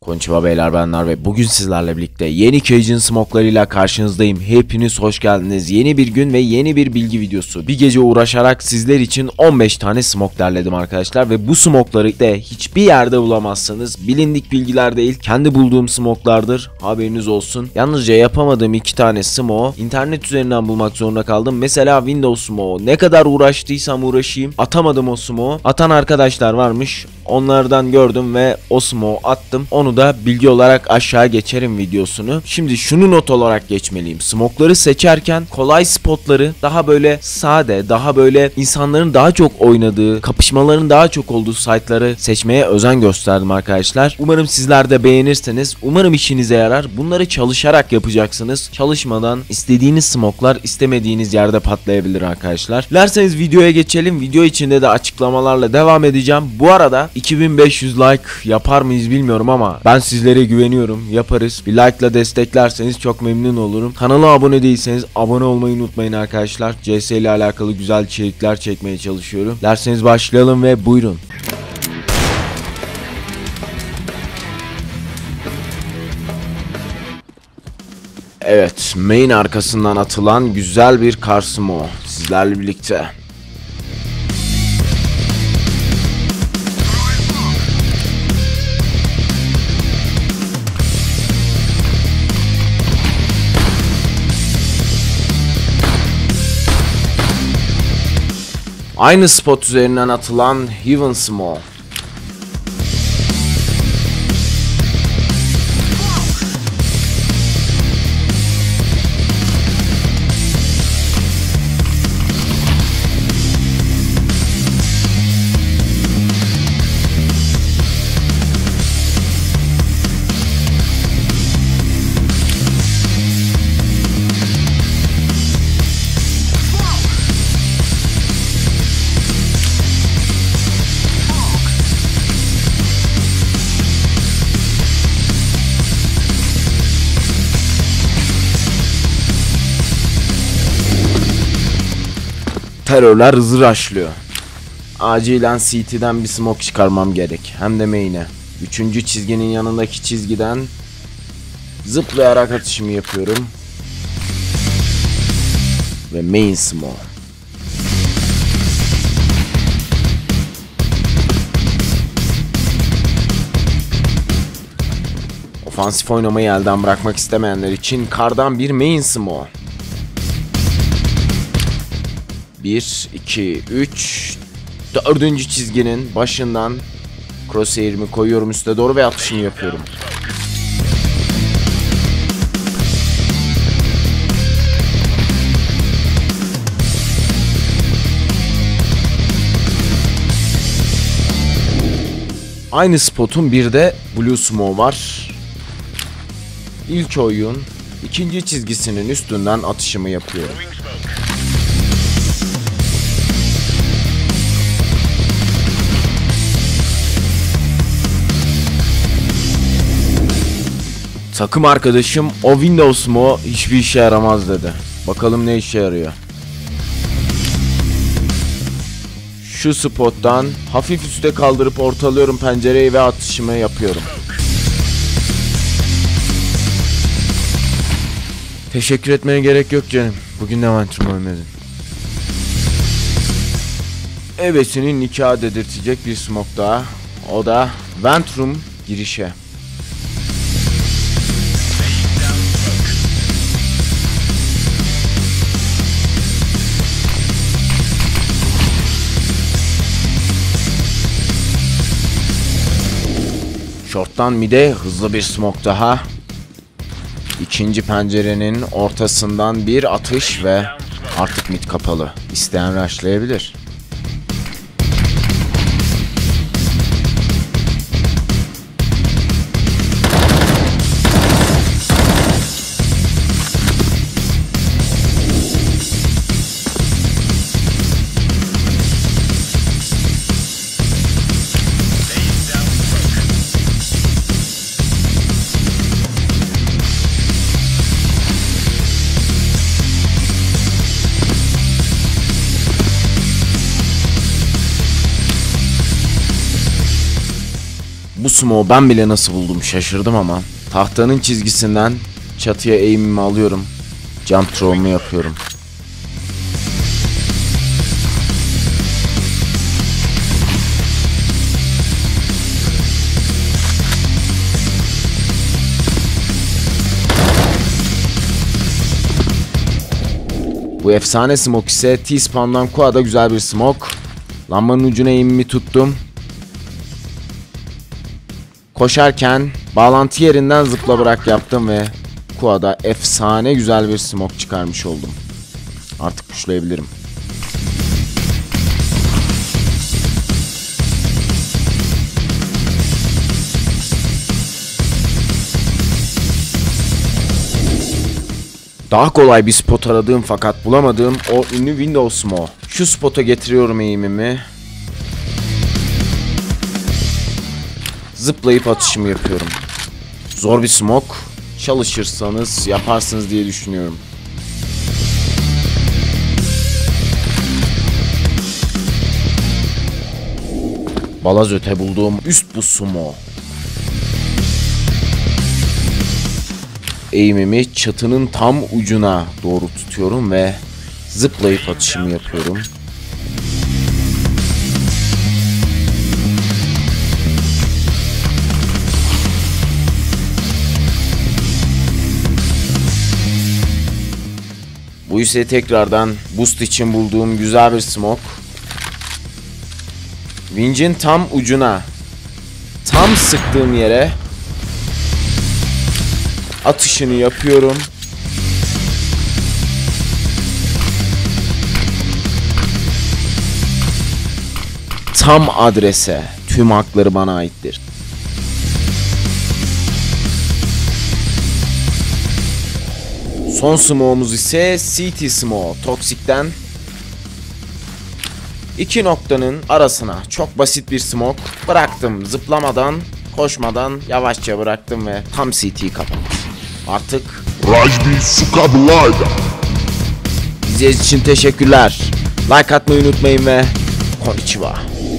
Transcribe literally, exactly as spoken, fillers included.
Konnichiwa beyler, benler ve bugün sizlerle birlikte yeni Cajun smoke'larıyla karşınızdayım. Hepiniz hoş geldiniz. Yeni bir gün ve yeni bir bilgi videosu. Bir gece uğraşarak sizler için on beş tane smoke derledim arkadaşlar ve bu smoke'ları da hiçbir yerde bulamazsınız. Bilindik bilgiler değil, kendi bulduğum smoke'lardır. Haberiniz olsun. Yalnızca yapamadığım iki tane smoke internet üzerinden bulmak zorunda kaldım. Mesela Windows smoke. Ne kadar uğraştıysam uğraşayım, atamadım o smoke. Atan arkadaşlar varmış. Onlardan gördüm ve o smoke attım. Onu da bilgi olarak aşağı geçerim videosunu. Şimdi şunu not olarak geçmeliyim. Smoke'ları seçerken kolay spotları, daha böyle sade, daha böyle insanların daha çok oynadığı, kapışmaların daha çok olduğu site'ları seçmeye özen gösterdim arkadaşlar. Umarım sizler de beğenirsiniz. Umarım işinize yarar. Bunları çalışarak yapacaksınız. Çalışmadan istediğiniz smoke'lar istemediğiniz yerde patlayabilir arkadaşlar. Dilerseniz videoya geçelim. Video içinde de açıklamalarla devam edeceğim. Bu arada iki bin beş yüz like yapar mıyız bilmiyorum ama ben sizlere güveniyorum. Yaparız. Bir like ile desteklerseniz çok memnun olurum. Kanala abone değilseniz abone olmayı unutmayın arkadaşlar. C S ile alakalı güzel içerikler çekmeye çalışıyorum. Dilerseniz başlayalım ve buyurun. Evet, main arkasından atılan güzel bir kar smoke sizlerle birlikte. Aynı spot üzerinden atılan Heaven Smoke. Terörler hızlı rushlıyor. Acilen C T'den bir smoke çıkarmam gerek. Hem de main'e. Üçüncü çizginin yanındaki çizgiden zıplayarak atışımı yapıyorum. Ve main smoke. Ofansif oynamayı elden bırakmak istemeyenler için kardan bir main smoke. bir, iki, üç, dördüncü çizginin başından crosshair'imi koyuyorum üste doğru ve atışımı yapıyorum. Aynı spotun bir de blue smoke var. İlk oyun ikinci çizgisinin üstünden atışımı yapıyorum. Takım arkadaşım o Windows mu hiçbir işe yaramaz dedi. Bakalım ne işe yarıyor. Şu spottan hafif üste kaldırıp ortalıyorum pencereyi ve atışımı yapıyorum. Teşekkür etmeye gerek yok canım. Bugün de Ventrum ölmedin. Ebesinin nikahı dedirtecek bir smoke daha. O da Ventrum girişe. Short'tan mid'e hızlı bir smoke daha. İkinci pencerenin ortasından bir atış ve artık mid kapalı. İsteyen rushlayabilir. smoke'u ben bile nasıl buldum şaşırdım ama. Tahtanın çizgisinden çatıya aim'imi alıyorum. Jump throw'umu yapıyorum. Bu efsane smoke ise T-Spawn'dan Kua'da güzel bir smoke. Lambanın ucuna aim'imi tuttum. Koşarken bağlantı yerinden zıpla bırak yaptım ve Kua'da efsane güzel bir smoke çıkarmış oldum. Artık pushlayabilirim. Daha kolay bir spot aradığım fakat bulamadığım o ünlü window smoke. Şu spota getiriyorum aim'imi. Zıplayıp atışımı yapıyorum. Zor bir smoke. Çalışırsanız yaparsınız diye düşünüyorum. Balaz öte bulduğum üst bu smoke. Aim'imi çatının tam ucuna doğru tutuyorum ve zıplayıp atışımı yapıyorum. Bu ise tekrardan boost için bulduğum güzel bir smoke. Winch'in tam ucuna, tam sıktığım yere atışını yapıyorum. Tam adrese. Tüm hakları bana aittir. Son smoke'umuz ise C T smoke. Toxic'ten iki noktanın arasına çok basit bir smoke bıraktım. Zıplamadan, koşmadan yavaşça bıraktım ve tam C T'yi kapattım. Artık Rajbi Sukablayda. İzlediğiniz için teşekkürler. Like atmayı unutmayın ve konnichiwa.